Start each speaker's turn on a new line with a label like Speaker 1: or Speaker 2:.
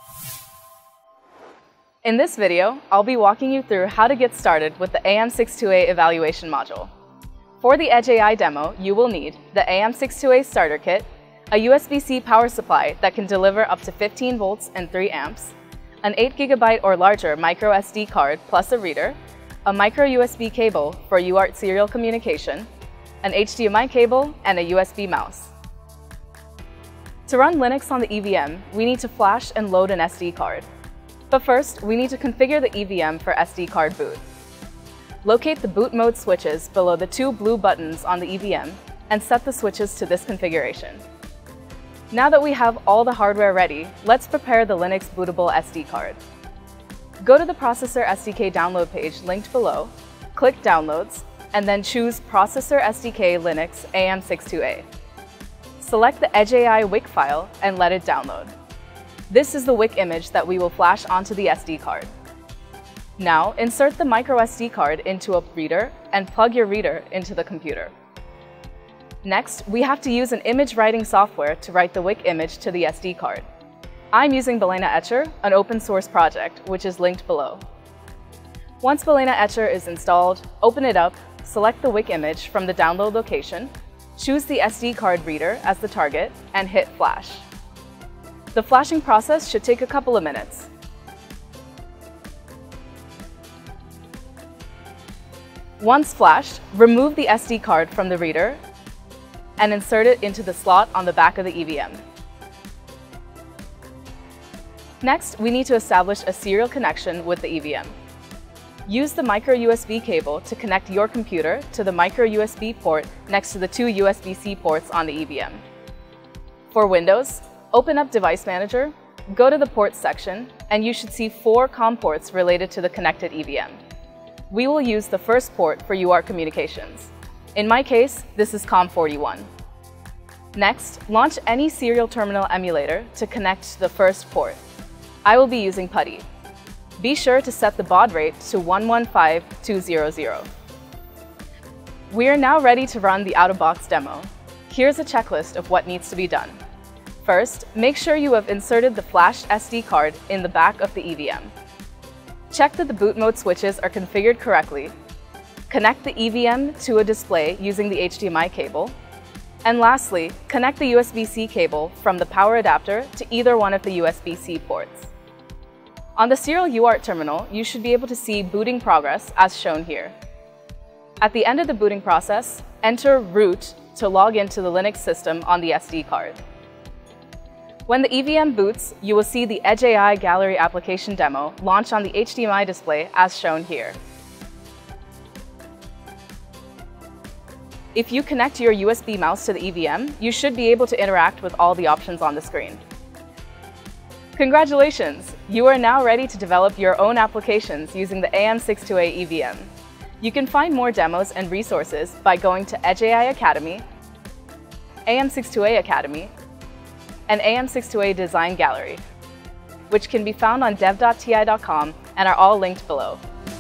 Speaker 1: In this video, I'll be walking you through how to get started with the AM62A evaluation module. For the EdgeAI demo, you will need the AM62A starter kit, a USB-C power supply that can deliver up to 15 volts and 3 amps, an 8 GB or larger micro SD card plus a reader, a micro USB cable for UART serial communication, an HDMI cable, and a USB mouse. To run Linux on the EVM, we need to flash and load an SD card. But first, we need to configure the EVM for SD card boot. Locate the boot mode switches below the 2 blue buttons on the EVM and set the switches to this configuration. Now that we have all the hardware ready, let's prepare the Linux bootable SD card. Go to the Processor SDK download page linked below, click Downloads, and then choose Processor SDK Linux AM62A. Select the EdgeAI WIC file and let it download. This is the WIC image that we will flash onto the SD card. Now, insert the micro SD card into a reader and plug your reader into the computer. Next, we have to use an image writing software to write the WIC image to the SD card. I'm using Balena Etcher, an open source project, which is linked below. Once Balena Etcher is installed, open it up, select the WIC image from the download location, choose the SD card reader as the target, and hit Flash. The flashing process should take a couple of minutes. Once flashed, remove the SD card from the reader and insert it into the slot on the back of the EVM. Next, we need to establish a serial connection with the EVM. Use the micro USB cable to connect your computer to the micro USB port next to the 2 USB-C ports on the EVM. For Windows, open up Device Manager, go to the Ports section, and you should see 4 COM ports related to the connected EVM. We will use the first port for UART communications. In my case, this is COM41. Next, launch any serial terminal emulator to connect to the first port. I will be using PuTTY. Be sure to set the baud rate to 115200. We are now ready to run the out-of-box demo. Here's a checklist of what needs to be done. First, make sure you have inserted the flashed SD card in the back of the EVM. Check that the boot mode switches are configured correctly. Connect the EVM to a display using the HDMI cable. And lastly, connect the USB-C cable from the power adapter to either one of the USB-C ports. On the serial UART terminal, you should be able to see booting progress as shown here. At the end of the booting process, enter root to log into the Linux system on the SD card. When the EVM boots, you will see the EdgeAI Gallery application demo launch on the HDMI display as shown here. If you connect your USB mouse to the EVM, you should be able to interact with all the options on the screen. Congratulations! You are now ready to develop your own applications using the AM62A EVM. You can find more demos and resources by going to EdgeAI Academy, AM62A Academy, and AM62A Design Gallery, which can be found on dev.ti.com and are all linked below.